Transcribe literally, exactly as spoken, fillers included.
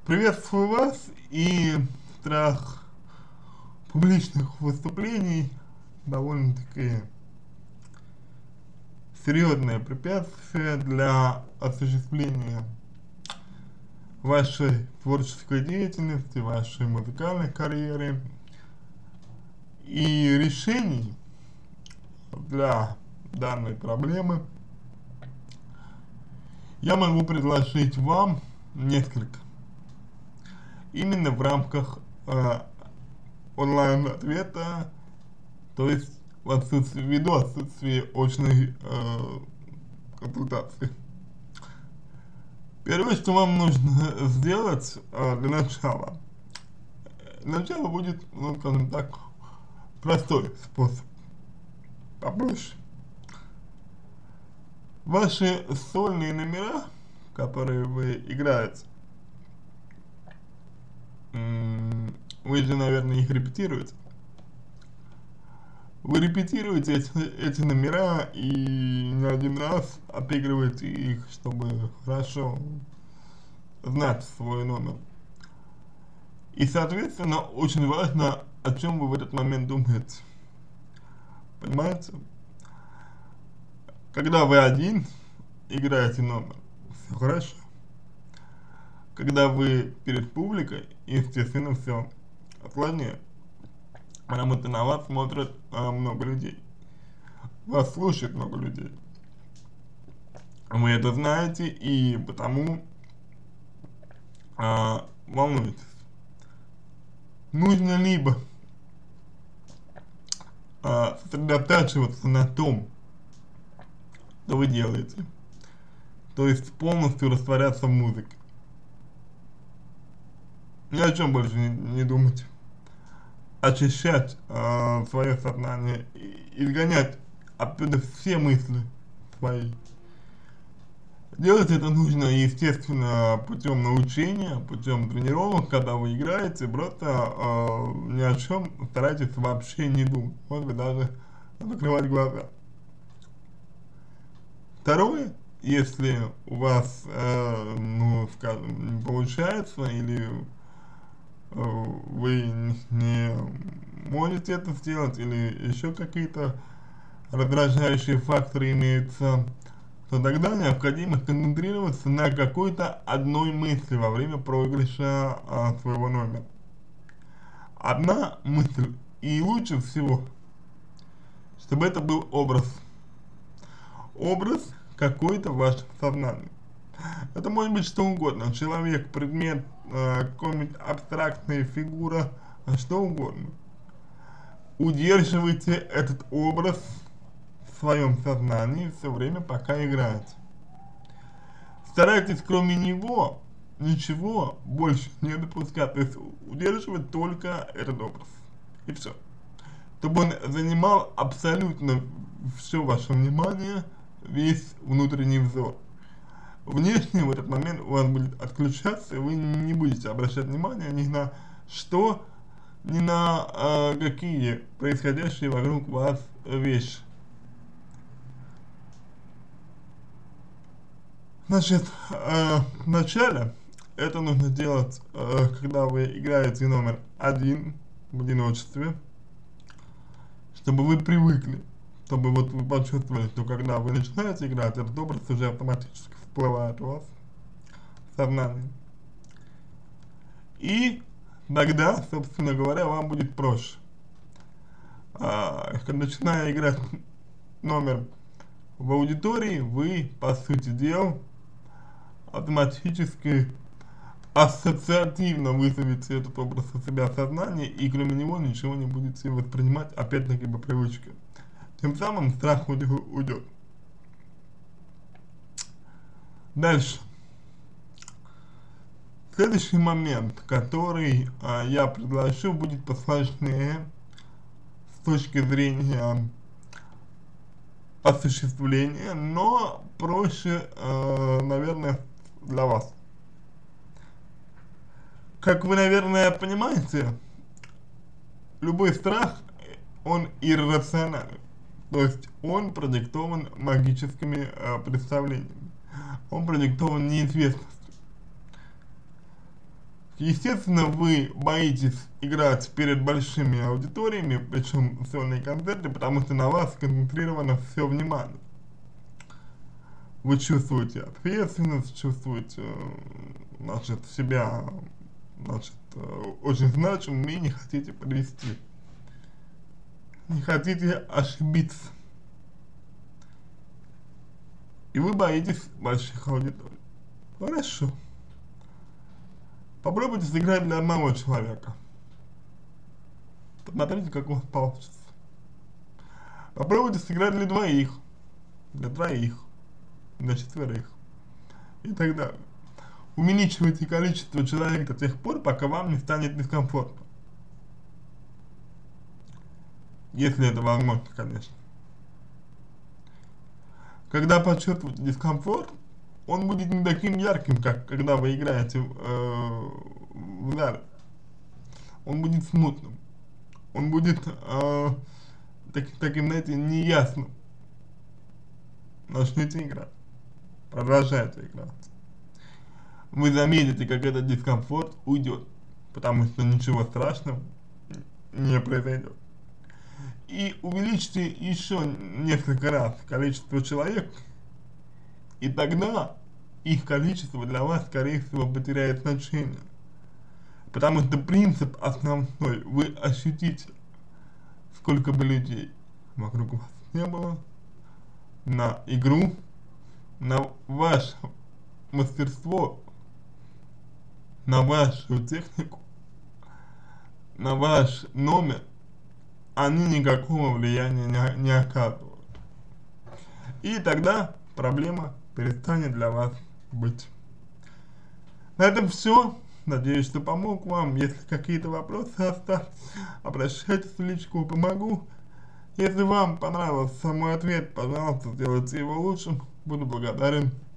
Приветствую вас, и страх публичных выступлений довольно-таки серьезное препятствие для осуществления вашей творческой деятельности, вашей музыкальной карьеры. И решений для данной проблемы я могу предложить вам несколько. Именно в рамках э, онлайн-ответа, то есть в отсутствии, ввиду отсутствия очной э, консультации. Первое, что вам нужно сделать э, для начала, для начала будет, ну, скажем так, простой способ, попроще. Ваши сольные номера, которые вы играете, вы же, наверное, их репетируете. Вы репетируете эти, эти номера и не один раз отыгрываете их, чтобы хорошо знать свой номер. И, соответственно, очень важно, о чем вы в этот момент думаете. Понимаете? Когда вы один играете номер, все хорошо. Когда вы перед публикой, естественно, все сложнее, потому что на вас смотрят а, много людей, вас слушает много людей. Вы это знаете и потому а, волнуетесь. Нужно либо а, сосредотачиваться на том, что вы делаете, то есть полностью растворяться в музыке. Ни о чем больше не, не думать. Очищать э, свое сознание, изгонять оттуда все мысли свои. Делать это нужно, естественно, путем научения, путем тренировок, когда вы играете, просто э, ни о чем старайтесь вообще не думать, может быть, даже закрывать глаза. Второе, если у вас, э, ну, скажем, не получается, или вы не можете это сделать, или еще какие-то раздражающие факторы имеются, то тогда необходимо концентрироваться на какой-то одной мысли во время проигрыша а, своего номера. Одна мысль, и лучше всего, чтобы это был образ. Образ какой-то в вашем сознании. Это может быть что угодно, человек, предмет, э, какая-нибудь абстрактная фигура, что угодно. Удерживайте этот образ в своем сознании все время, пока играете. Старайтесь кроме него ничего больше не допускать, то есть удерживать только этот образ. И все. Чтобы он занимал абсолютно все ваше внимание, весь внутренний взор. Внешне в этот момент у вас будет отключаться, и вы не будете обращать внимание ни на что, ни на э, какие происходящие вокруг вас вещи. Значит, э, вначале это нужно делать, э, когда вы играете номер один в одиночестве, чтобы вы привыкли, чтобы вот вы почувствовали, что когда вы начинаете играть, этот образ уже автоматически всплывает у вас в сознании. И тогда, собственно говоря, вам будет проще. А, когда начиная играть номер в аудитории, вы, по сути дела, автоматически ассоциативно вызовете этот образ у себя в сознании, и кроме него ничего не будете воспринимать, опять-таки по привычке. Тем самым страх уйдет. Дальше. Следующий момент, который а, я предложу, будет посложнее с точки зрения осуществления, но проще, э, наверное, для вас. Как вы, наверное, понимаете, любой страх, он иррационален, то есть он продиктован магическими э, представлениями, он продиктован неизвестностью. Естественно, вы боитесь играть перед большими аудиториями, причем сольные концерты, потому что на вас сконцентрировано все внимание. Вы чувствуете ответственность, чувствуете, значит, себя, значит, очень значимым и не хотите подвести. Не хотите ошибиться. И вы боитесь больших аудиторий. Хорошо. Попробуйте сыграть для одного человека. Посмотрите, как у вас получится. Попробуйте сыграть для двоих, для троих, для четверых и так далее. Увеличивайте количество человек до тех пор, пока вам не станет дискомфортно. Если это возможно, конечно. Когда почувствуете дискомфорт, он будет не таким ярким, как когда вы играете э, в зале. Он будет смутным. Он будет э, так, таким, знаете, неясным. Начните играть. Продолжайте играть. Вы заметите, как этот дискомфорт уйдет, потому что ничего страшного не произойдет. И увеличьте еще несколько раз количество человек, и тогда их количество для вас, скорее всего, потеряет значение. Потому что принцип основной, вы ощутите, сколько бы людей вокруг вас не было, на игру, на ваше мастерство, на вашу технику, на ваш номер, они никакого влияния не, не оказывают. И тогда проблема перестанет для вас быть. На этом все. Надеюсь, что помог вам. Если какие-то вопросы остались, обращайтесь в личку, помогу. Если вам понравился мой ответ, пожалуйста, сделайте его лучшим. Буду благодарен.